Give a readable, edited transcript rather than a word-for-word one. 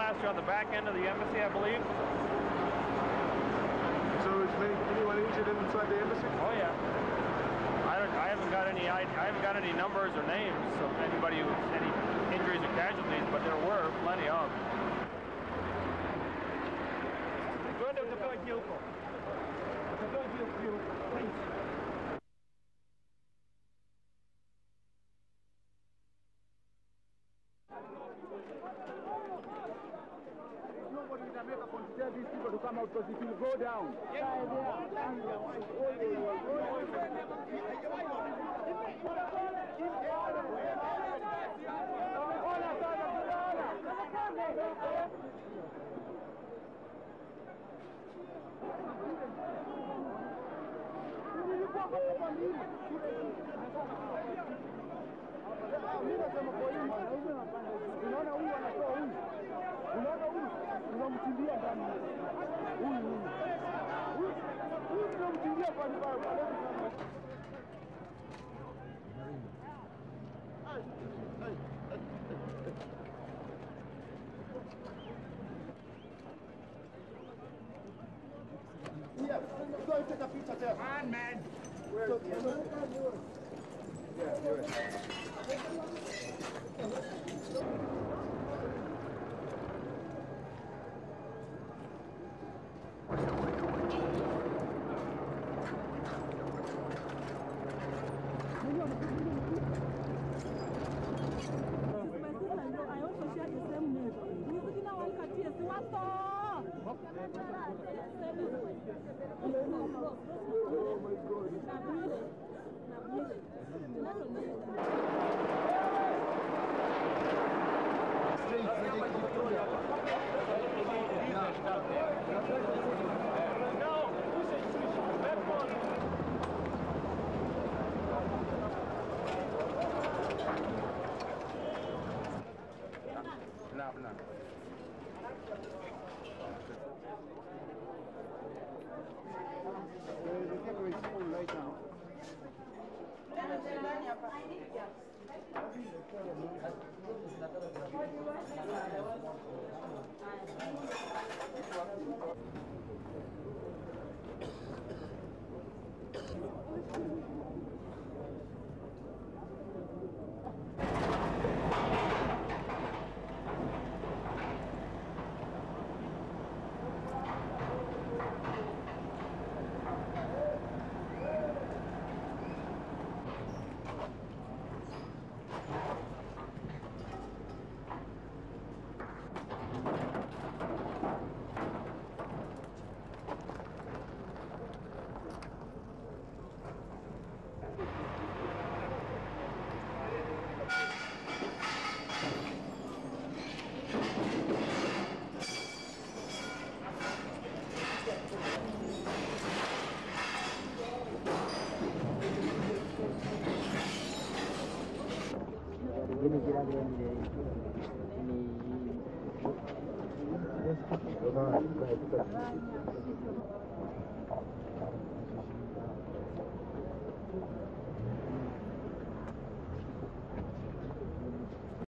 last year on the back end of the embassy, I believe. So is anyone injured inside the embassy? Oh yeah. I haven't got any numbers or names of anybody who's any injuries or casualties, but there were plenty of. Nobody in America can tell these people to come out because it will go down. Unaona huyu anatoa huyu. Unaona huyu unamtimbia ndani. Huyu unamtimbia kwa barabara. Yeah, go and take a picture there. Come on, man. Yeah, do it. No. The camera is full right now.